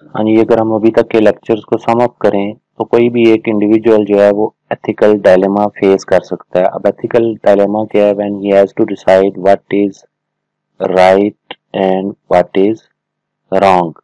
हाँ जी, अगर हम अभी तक के लेक्चर्स को सम अप करें तो कोई भी एक इंडिविजुअल जो है वो एथिकल डायलेमा फेस कर सकता है। अब एथिकल डायलेमा क्या है? When he has to decide what is right and what is wrong.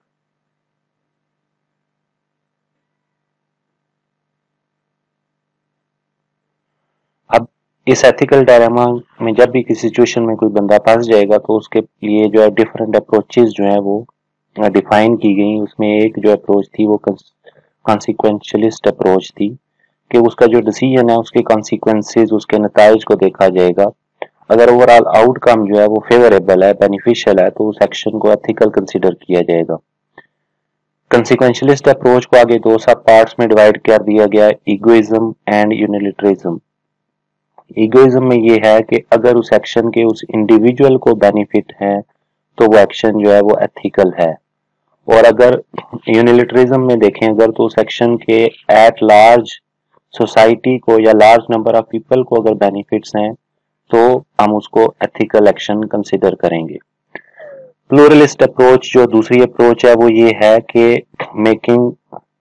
अब इस एथिकल डायलेमा में जब भी किसी सिचुएशन में कोई बंदा फंस जाएगा तो उसके लिए जो है डिफरेंट अप्रोचेस जो है वो डिफाइन की गई। उसमें एक जो अप्रोच थी वो कॉन्सिक्वेंशलिस्ट अप्रोच थी कि उसका जो डिसीजन है उसके कॉन्सिक्वेंसेस, उसके नताइज को देखा जाएगा। अगर ओवरऑल आउटकम जो है वो फेवरेबल है, बेनिफिशियल है, तो उस एक्शन को एथिकल कंसीडर किया जाएगा। कंसिक्वेंशलिस्ट अप्रोच को आगे दो सब पार्ट्स में डिवाइड कर दिया गया, इगोइज्म एंड यूनिलिटरिज्म। इगोइज्म में ये है कि अगर उस एक्शन के उस इंडिविजुअल को बेनिफिट है तो वो एक्शन जो है वो एथिकल है। और अगर यूनिलिटरिज्म में देखें अगर, तो उस एक्शन के एट लार्ज सोसाइटी को या लार्ज नंबर ऑफ पीपल को अगर बेनिफिट्स हैं तो हम उसको एथिकल एक्शन कंसिडर करेंगे। प्लूरलिस्ट अप्रोच जो दूसरी अप्रोच है वो ये है कि making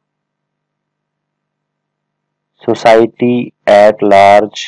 society at large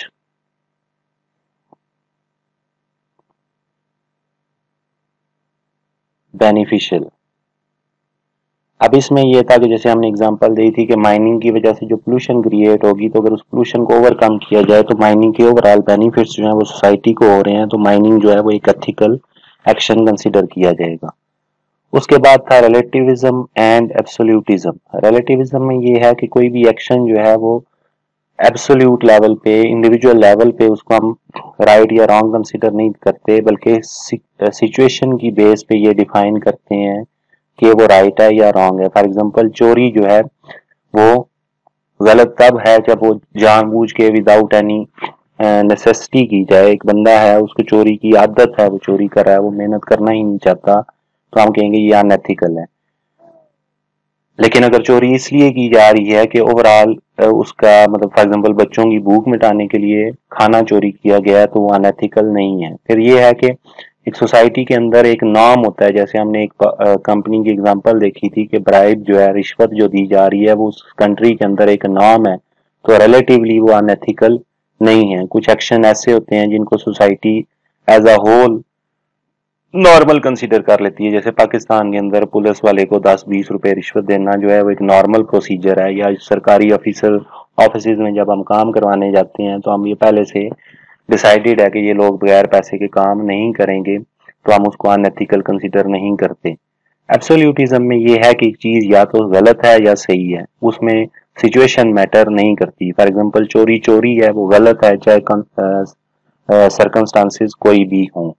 beneficial. अब इसमें यह था कि जैसे हमने एग्जांपल दी थी कि माइनिंग की वजह से जो पोल्यूशन क्रिएट होगी, तो अगर उस पोल्यूशन को ओवरकम किया जाए तो माइनिंग के ओवरऑल बेनिफिट्स जो है वो सोसाइटी को हो रहे हैं, तो माइनिंग जो है वो एक एथिकल एक्शन कंसिडर किया जाएगा। उसके बाद था रिलेटिविज्म एंड एब्सोल्यूटिज्म। रिलेटिविज्म में ये है कि कोई भी एक्शन जो है वो एब्सोल्यूट लेवल पे, इंडिविजुअल लेवल पे उसको हम राइट या रॉन्ग कंसिडर नहीं करते, बल्कि सिचुएशन की बेस पे ये डिफाइन करते हैं कि वो राइट है या रॉन्ग है। फॉर एग्जांपल चोरी जो है वो गलत तब है जब वो जानबूझ के विदाउट एनी नेसेसिटी की जाए। एक बंदा है उसको चोरी की आदत है, वो चोरी कर रहा है, वो मेहनत करना ही नहीं चाहता, तो हम कहेंगे ये अनएथिकल है। लेकिन अगर चोरी इसलिए की जा रही है कि ओवरऑल उसका मतलब फॉर एग्जांपल बच्चों की भूख मिटाने के लिए खाना चोरी किया गया है, तो वो अनएथिकल नहीं है। फिर ये है कि एक सोसाइटी के अंदर एक नॉर्म होता है, जैसे हमने एक कंपनी की एग्जांपल देखी थी कि ब्राइब जो है, रिश्वत जो दी जा रही है, वो उस कंट्री के अंदर एक नॉर्म है, तो रिलेटिवली वो अनएथिकल नहीं है। कुछ एक्शन ऐसे होते हैं जिनको society as a whole normal consider कर लेती है। जैसे पाकिस्तान के अंदर पुलिस वाले को 10-20 रुपए रिश्वत देना जो है वो एक नॉर्मल प्रोसीजर है। या सरकारी ऑफिस में जब हम काम करवाने जाते हैं तो हम ये पहले से डिसाइडेड है कि ये लोग बगैर पैसे के काम नहीं करेंगे, तो हम उसको अनएथिकल कंसीडर नहीं करते। एब्सोल्यूटिज्म में ये है कि एक चीज या तो गलत है या सही है, उसमें सिचुएशन मैटर नहीं करती। फॉर एग्जांपल चोरी चोरी है, वो गलत है चाहे सर्कमस्टांसेस कोई भी हों।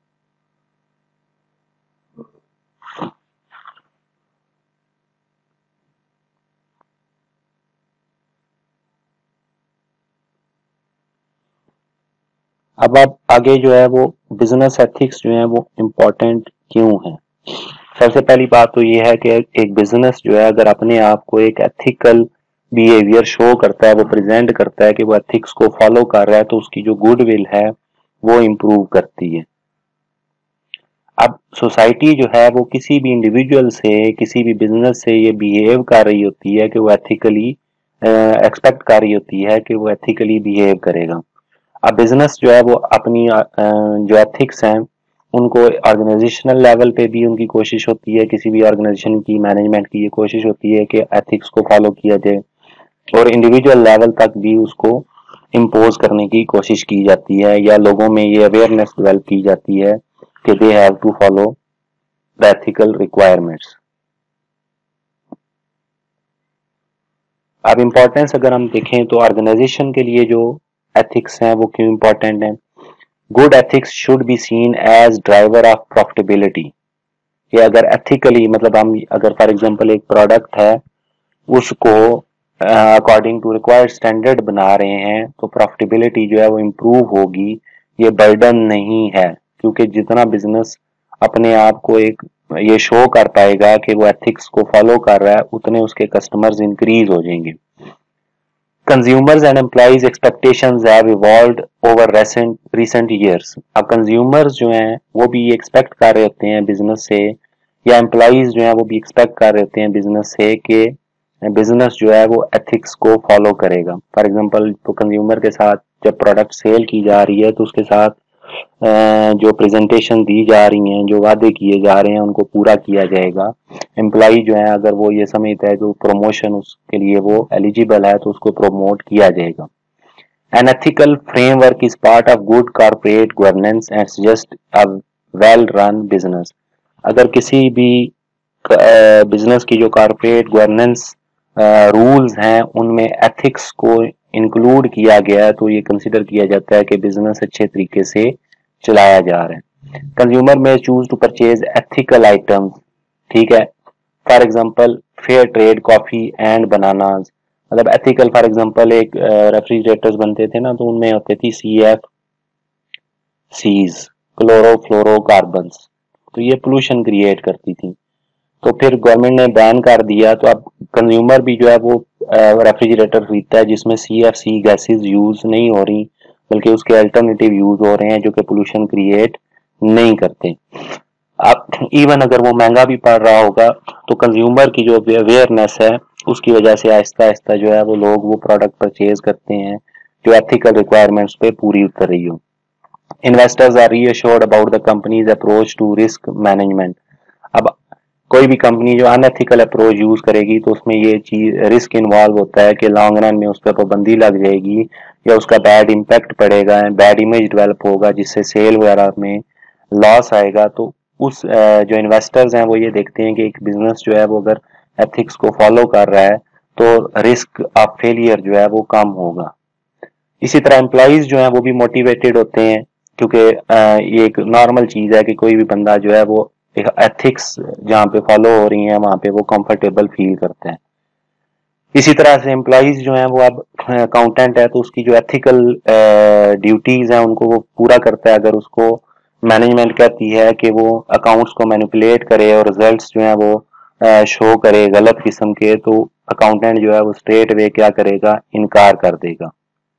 अब आप आगे जो है वो बिजनेस एथिक्स जो है वो इम्पोर्टेंट क्यों है। सबसे पहली बात तो ये है कि एक बिजनेस जो है अगर अपने आप को एक एथिकल बिहेवियर शो करता है, वो प्रेजेंट करता है कि वो एथिक्स को फॉलो कर रहा है, तो उसकी जो गुडविल है वो इम्प्रूव करती है। अब सोसाइटी जो है वो किसी भी इंडिविजुअल से, किसी भी बिजनेस से ये बिहेव कर रही होती है कि वो एथिकली एक्सपेक्ट कर रही होती है कि वो एथिकली बिहेव करेगा। अब बिजनेस जो है वो अपनी जो एथिक्स हैं उनको ऑर्गेनाइजेशनल लेवल पे भी उनकी कोशिश होती है, किसी भी ऑर्गेनाइजेशन की मैनेजमेंट की ये कोशिश होती है कि एथिक्स को फॉलो किया जाए, और इंडिविजुअल लेवल तक भी उसको इम्पोज करने की कोशिश की जाती है, या लोगों में ये अवेयरनेस डेवलप की जाती है कि they have to follow the ethical requirements. अब इम्पोर्टेंस अगर हम देखें तो ऑर्गेनाइजेशन के लिए जो एथिक्स हैं वो क्यों इम्पोर्टेंट हैं। Good ethics should be seen as driver of profitability. ये अगर एथिकली मतलब हम अगर फॉर एग्जांपल एक प्रोडक्ट है उसको अकॉर्डिंग टू रिक्वायर्ड स्टैंडर्ड बना रहे हैं तो प्रॉफिटेबिलिटी जो है वो इम्प्रूव होगी, ये बर्डन नहीं है। क्योंकि जितना बिजनेस अपने आप को एक ये शो कर पाएगा कि वो एथिक्स को फॉलो कर रहा है, उतने उसके कस्टमर्स इंक्रीज हो जाएंगे। Consumers and employees expectations have evolved over recent years। अब कंज्यूमर्स जो हैं वो भी एक्सपेक्ट कर रहे होते हैं बिजनेस से या एम्प्लॉइज जो है वो भी एक्सपेक्ट कर रहे होते हैं बिजनेस से कि बिजनेस जो है वो एथिक्स को फॉलो करेगा। फॉर एग्जांपल तो कंज्यूमर के साथ जब प्रोडक्ट सेल की जा रही है तो उसके साथ जो प्रेजेंटेशन दी जा रही हैं, जो वादे किए जा रहे हैं, उनको पूरा किया जाएगा। एम्प्लॉई जो है अगर वो ये समझता है तो प्रमोशन उसके लिए वो एलिजिबल है तो उसको प्रमोट किया जाएगा। An ethical framework is part of good corporate governance and suggests a well-run business। अगर किसी भी बिजनेस की जो कॉर्पोरेट गवर्नेंस रूल्स हैं उनमें एथिक्स को इंक्लूड किया गया है तो ये कंसिडर किया जाता है कि बिजनेस अच्छे तरीके से चलाया जा रहा है। कंज्यूमर में choose to purchase ethical items, ठीक है। For example fair trade coffee and bananas, मतलब एथिकल फॉर एग्जांपल एक रेफ्रिजरेटर्स बनते थे ना तो उनमें होते थी CF सीज क्लोरोफ्लोरोकार्बन्स, तो ये पोल्यूशन क्रिएट करती थी। तो फिर गवर्नमेंट ने बैन कर दिया तो अब कंज्यूमर भी जो है वो रेफ्रिजरेटर खरीदता है जिसमें CFC गैसेस यूज नहीं हो रही बल्कि उसके अल्टरनेटिव यूज हो रहे हैं जो कि पोल्यूशन क्रिएट नहीं करते। अब इवन अगर वो महंगा भी पड़ रहा होगा तो कंज्यूमर की जो अवेयरनेस है उसकी वजह से आहिस्ता आहिस्ता जो है वो लोग वो प्रोडक्ट परचेज करते हैं जो एथिकल रिक्वायरमेंट्स पे पूरी उतर रही हो। Investors are reassured about the company's approach to risk management. अब कोई भी कंपनी जो अनएथिकल अप्रोच यूज करेगी तो उसमें ये चीज रिस्क इन्वॉल्व होता है कि लॉन्ग रन में उस पर पाबंदी लग जाएगी या उसका बैड इम्पैक्ट पड़ेगा, बैड इमेज डेवलप होगा जिससे सेल वगैरह में लॉस आएगा। तो उस जो इन्वेस्टर्स हैं वो ये देखते हैं कि एक बिजनेस जो है वो अगर एथिक्स को फॉलो कर रहा है तो रिस्क ऑफ फेलियर जो है वो कम होगा। इसी तरह एम्प्लॉइज जो है वो भी मोटिवेटेड होते हैं क्योंकि ये एक नॉर्मल चीज है कि कोई भी बंदा जो है वो एथिक्स जहाँ पे फॉलो हो रही हैं वहां पे वो कंफर्टेबल फील करते हैं। इसी तरह से एम्प्लॉइज जो है वो अब अकाउंटेंट है तो उसकी जो एथिकल ड्यूटीज हैं उनको वो पूरा करता है। अगर उसको मैनेजमेंट कहती है कि वो अकाउंट्स को मैनिपुलेट करे और रिजल्ट्स जो है वो शो करे गलत किस्म के, तो अकाउंटेंट जो है वो स्ट्रेट वे क्या करेगा, इनकार कर देगा।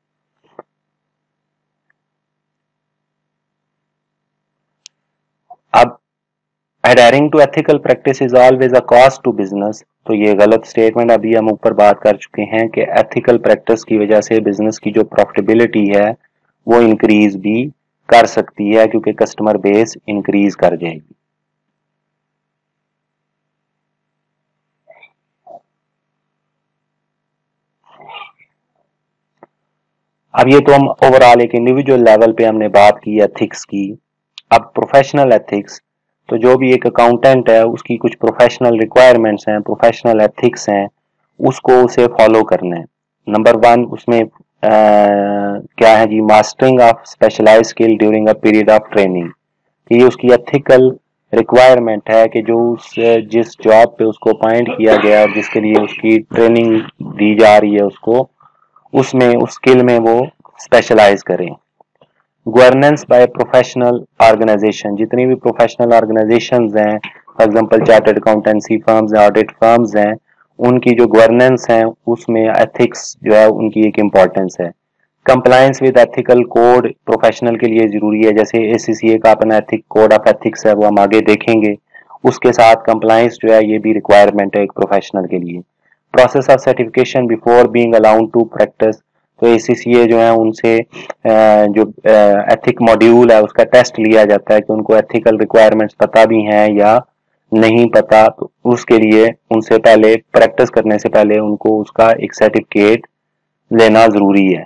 अब adhering to ethical practice is always a cost to business, तो ये गलत स्टेटमेंट अभी हम ऊपर बात कर चुके हैं कि एथिकल प्रैक्टिस की वजह से बिजनेस की जो प्रॉफिटेबिलिटी है वो इंक्रीज भी कर सकती है क्योंकि कस्टमर बेस इंक्रीज कर जाएगी। अब ये तो हम ओवरऑल एक इंडिविजुअल लेवल पे हमने बात की एथिक्स की। अब प्रोफेशनल एथिक्स, तो जो भी एक अकाउंटेंट है उसकी कुछ प्रोफेशनल रिक्वायरमेंट्स हैं, प्रोफेशनल एथिक्स हैं, उसको उसे फॉलो करना है। नंबर 1 उसमें क्या है जी, mastering of specialised skill during a period of training. ये उसकी एथिकल रिक्वायरमेंट है कि जो उस जिस जॉब पे उसको अपॉइंट किया गया और जिसके लिए उसकी ट्रेनिंग दी जा रही है उसको उसमें उस स्किल में वो स्पेशलाइज करें। गवर्नेंस बाय प्रोफेशनल ऑर्गेनाइजेशन, जितनी भी प्रोफेशनल ऑर्गेनाइजेशंस हैं, for example chartered accountancy firms हैं, ऑडिट फर्म्स हैं, उनकी जो गवर्नेंस है उसमें एथिक्स जो है उनकी एक इम्पोर्टेंस है। Compliance with ethical code professional के लिए जरूरी है, जैसे ACCA का अपना एथिक कोड ऑफ एथिक्स है वो हम आगे देखेंगे, उसके साथ कंप्लायंस जो है ये भी रिक्वायरमेंट है एक प्रोफेशनल के लिए। Process of certification before being allowed to practise, तो ACCA जो है उनसे जो एथिक मॉड्यूल है उसका टेस्ट लिया जाता है कि उनको एथिकल रिक्वायरमेंट्स पता भी हैं या नहीं पता, तो उसके लिए उनसे पहले प्रैक्टिस करने से पहले उनको उसका एक सर्टिफिकेट लेना जरूरी है।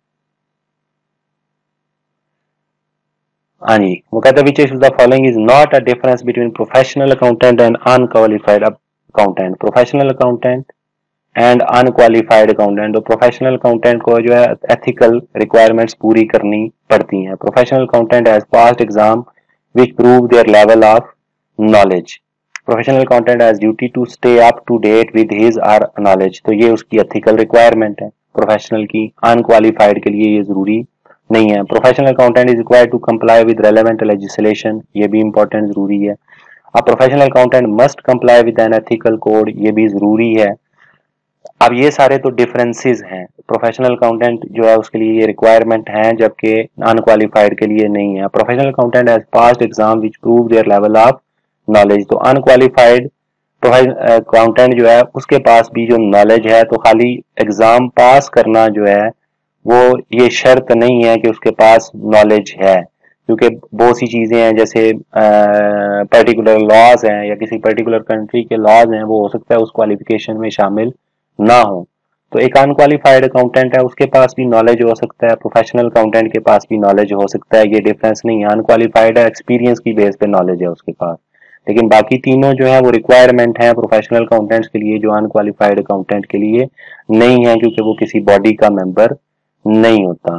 हाँ जी, वो कहता है which is the following is not a difference between professional accountant and unqualified accountant. Professional accountant and unqualified accountant, तो प्रोफेशनल अकाउंटेंट को जो है एथिकल रिक्वायरमेंट्स पूरी करनी पड़ती हैं। Professional accountant has passed exam which prove their level of knowledge. Professional accountant has duty to stay up to date with his or knowledge, तो ये उसकी एथिकल रिक्वायरमेंट है प्रोफेशनल की। अनक्वालिफाइड के लिए ये जरूरी नहीं है। Professional accountant is required to comply with relevant legislation, ये भी इंपॉर्टेंट जरूरी है। अब professional accountant must comply with an ethical code, ये भी जरूरी है। अब ये सारे तो डिफरेंसेस हैं, प्रोफेशनल अकाउंटेंट जो है उसके लिए ये रिक्वायरमेंट है जबकि अनक्वालिफाइड के लिए नहीं है। Professional accountant has passed exam which prove their level of knowledge. तो अनक्वालिफाइड अकाउंटेंट जो है उसके पास भी जो नॉलेज है, तो खाली एग्जाम पास करना जो है वो ये शर्त नहीं है कि उसके पास नॉलेज है, क्योंकि बहुत सी चीजें हैं जैसे पर्टिकुलर लॉज हैं या किसी पर्टिकुलर कंट्री के लॉज हैं, वो हो सकता है उस क्वालिफिकेशन में शामिल ना हो। तो एक अनक्वालिफाइड अकाउंटेंट है उसके पास भी नॉलेज हो सकता है, प्रोफेशनल अकाउंटेंट के पास भी नॉलेज हो सकता है, ये डिफरेंस नहीं है। अनक्वालिफाइड है, एक्सपीरियंस की बेस पे नॉलेज है उसके पास, लेकिन बाकी तीनों जो है वो रिक्वायरमेंट है प्रोफेशनल अकाउंटेंट्स के लिए जो अनक्वालिफाइड अकाउंटेंट के लिए नहीं है, क्योंकि वो किसी बॉडी का मेंबर नहीं होता।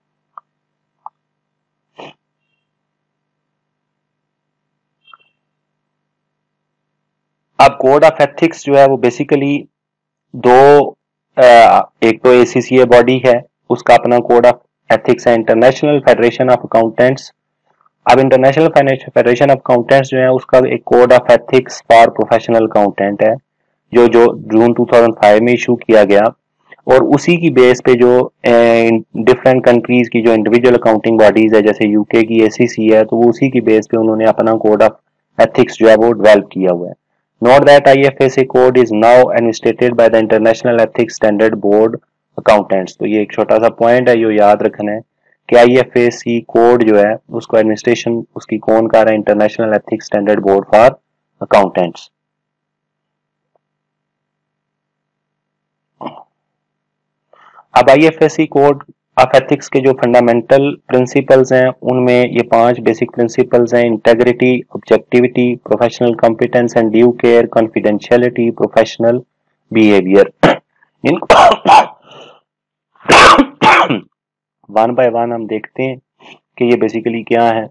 अब कोड ऑफ एथिक्स जो है वो बेसिकली दो, एक तो एसीसीए बॉडी है, उसका अपना कोड ऑफ एथिक्स है, इंटरनेशनल फेडरेशन ऑफ अकाउंटेंट्स। अब इंटरनेशनल फेडरेशन ऑफ अकाउंटेंट्स जो है उसका एक code of ethics for professional accountant है, जो जो जून 2005 में इशू किया गया, और उसी की बेस पे जो डिफरेंट कंट्रीज की जो इंडिविजुअल अकाउंटिंग बॉडीज है, जैसे यूके की एसीसी है, तो वो उसी की बेस पे उन्होंने अपना कोड ऑफ एथिक्स जो है वो डेवलप किया हुआ है। Note that IFSC code is now administered by the international ethics standard board accountants. तो ये एक छोटा सा पॉइंट है, जो याद रखना है कि आईएफएससी कोड जो है उसको एडमिनिस्ट्रेशन उसकी कौन कर रहा है, international ethics standard board for accountants. अब आईएफएससी कोड ऑफ एथिक्स के जो फंडामेंटल प्रिंसिपल्स हैं उनमें ये 5 बेसिक प्रिंसिपल्स हैं: integrity, objectivity, professional competence and due care, confidentiality, professional behaviour. इनको वन बाय वन हम देखते हैं कि ये बेसिकली क्या है।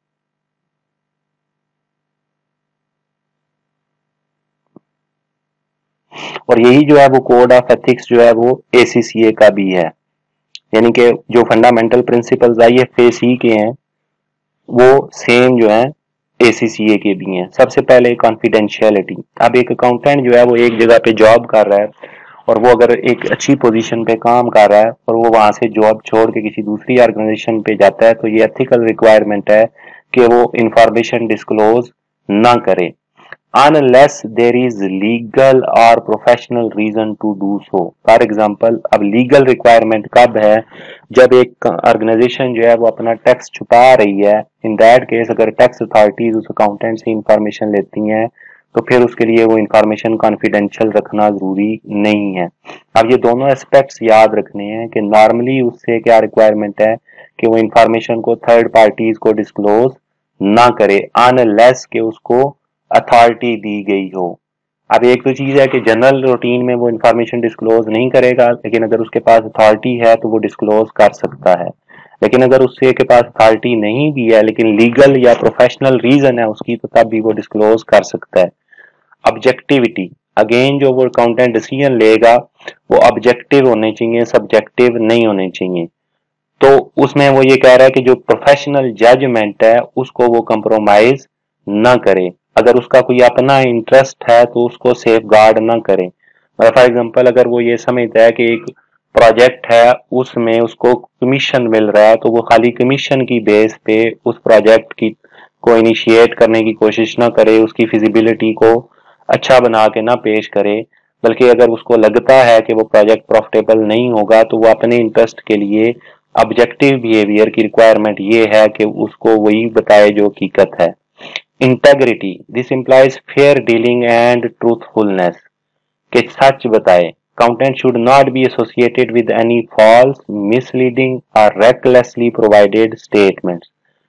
और यही जो है वो कोड ऑफ एथिक्स जो है वो एसीसीए का भी है, यानी कि जो फंडामेंटल प्रिंसिपल्स आईएफएससी के हैं वो सेम जो है एसीसीए के भी हैं। सबसे पहले कॉन्फिडेंशियलिटी। अब एक अकाउंटेंट जो है वो एक जगह पे जॉब कर रहा है और वो अगर एक अच्छी पोजीशन पे काम कर रहा है और वो वहां से जॉब छोड़ के किसी दूसरी ऑर्गेनाइजेशन पे जाता है, तो ये एथिकल रिक्वायरमेंट है कि वो इंफॉर्मेशन डिस्क्लोज ना करे unless there is legal or professional reason to do so। For example, अब लीगल रिक्वायरमेंट कब है? जब एक ऑर्गेनाइजेशन जो है वो अपना टैक्स छुपा रही है, इन दैट केस अगर टैक्स अथॉरिटीज उस अकाउंटेंट से इंफॉर्मेशन लेती हैं तो फिर उसके लिए वो इंफॉर्मेशन कॉन्फिडेंशियल रखना जरूरी नहीं है। अब ये दोनों एस्पेक्ट्स याद रखने हैं कि नॉर्मली उससे क्या रिक्वायरमेंट है कि वो इंफॉर्मेशन को थर्ड पार्टीज को डिस्क्लोज ना करे अनलेस के उसको अथॉरिटी दी गई हो। अब एक तो चीज है कि जनरल रूटीन में वो इंफॉर्मेशन डिस्क्लोज नहीं करेगा, लेकिन अगर उसके पास अथॉरिटी है तो वो डिस्क्लोज कर सकता है। लेकिन अगर उसके के पास अथॉरिटी नहीं भी है लेकिन लीगल या प्रोफेशनल रीजन है उसकी, तो तब भी वो डिस्क्लोज कर सकता है। ऑब्जेक्टिविटी, अगेन जो वो अकाउंटेंट डिसीजन लेगा वो ऑब्जेक्टिव होने चाहिए, सब्जेक्टिव नहीं होने चाहिए। तो उसमें वो ये कह रहा है कि जो प्रोफेशनल जजमेंट है उसको वो कंप्रोमाइज ना करे। अगर उसका कोई अपना इंटरेस्ट है तो उसको सेफ गार्ड ना करे। फॉर एग्जाम्पल, अगर वो ये समझता है कि एक प्रोजेक्ट है उसमें उसको कमीशन मिल रहा है, तो वो खाली कमीशन की बेस पे उस प्रोजेक्ट की को इनिशिएट करने की कोशिश ना करे, उसकी फिजिबिलिटी को अच्छा बना के ना पेश करे, बल्कि अगर उसको लगता है कि वो प्रोजेक्ट प्रॉफिटेबल नहीं होगा तो वो अपने इंटरेस्ट के लिए ऑब्जेक्टिव बिहेवियर की रिक्वायरमेंट ये है कि उसको वही बताए जो हकीकत है। Integrity, this implies fair dealing and truthfulness, कि सच बताए। Accountant should not be associated with any false, misleading और रेकलेसली प्रोवाइडेड स्टेटमेंट्स।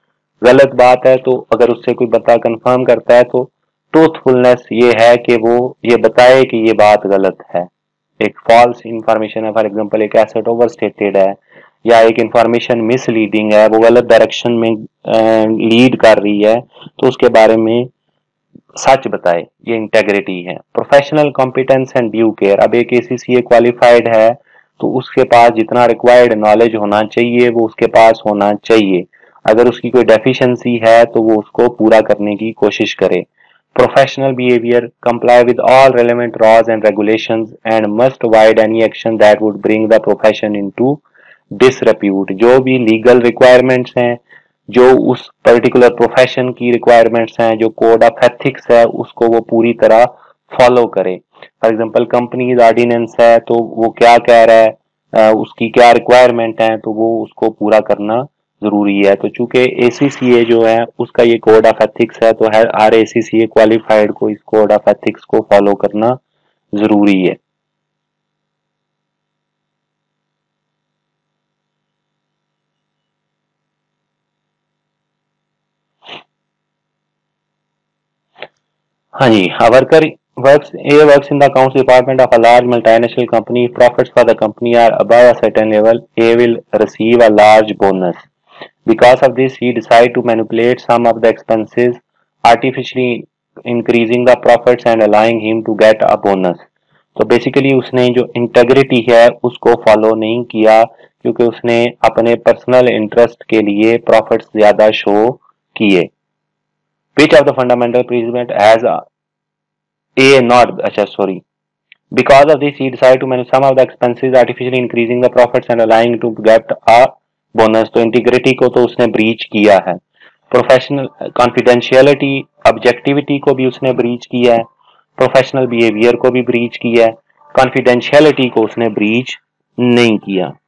गलत बात है तो अगर उससे कोई बता कंफर्म करता है तो ट्रूथफुलनेस ये है कि वो ये बताए कि ये बात गलत है। एक फॉल्स इंफॉर्मेशन है, फॉर एग्जांपल एक एसेट ओवर स्टेटेड है या एक इंफॉर्मेशन मिसलीडिंग है, वो गलत डायरेक्शन में लीड कर रही है, तो उसके बारे में सच बताए, ये इंटेग्रिटी है। Professional competence and due care, अब एक एसीसीए क्वालिफाइड है तो उसके पास जितना रिक्वायर्ड नॉलेज होना चाहिए वो उसके पास होना चाहिए। अगर उसकी कोई डेफिशिएंसी है तो वो उसको पूरा करने की कोशिश करे। Professional behaviour, comply with all relevant laws and regulations and must avoid any action that would bring the profession into disrepute. जो भी लीगल रिक्वायरमेंट्स हैं जो उस पर्टिकुलर प्रोफेशन की रिक्वायरमेंट्स हैं, जो कोड ऑफ एथिक्स है, उसको वो पूरी तरह फॉलो करे। फॉर एग्जांपल कंपनीज ऑर्डिनेंस है तो वो क्या कह रहा है, उसकी क्या रिक्वायरमेंट है, तो वो उसको पूरा करना जरूरी है। तो चूंकि ACCA जो है उसका ये कोड ऑफ एथिक्स है, तो हर ACCA क्वालिफाइड को इस कोड ऑफ एथिक्स को फॉलो करना जरूरी है। हाँ जी, a worker works in the accounts department of a large multinational company. If profits for the company are above a certain level, A will receive a large bonus. Because of this, he decide to manipulate some of the expenses, artificially increasing the profits and allowing him to get a bonus. तो basically उसने जो integrity है उसको follow नहीं किया, क्योंकि उसने अपने पर्सनल इंटरेस्ट के लिए प्रॉफिट्स ज्यादा शो किए। Which of the fundamental principles has A not, अच्छा sorry. Because of this, he decided to manage some of the expenses, artificially increasing the profits and allowing to get a bonus. तो integrity को तो उसने breach किया है। Professional confidentiality, objectivity को भी उसने ब्रीच किया है। प्रोफेशनल बिहेवियर को भी ब्रीच किया है। कॉन्फिडेंशियलिटी को उसने ब्रीच नहीं किया।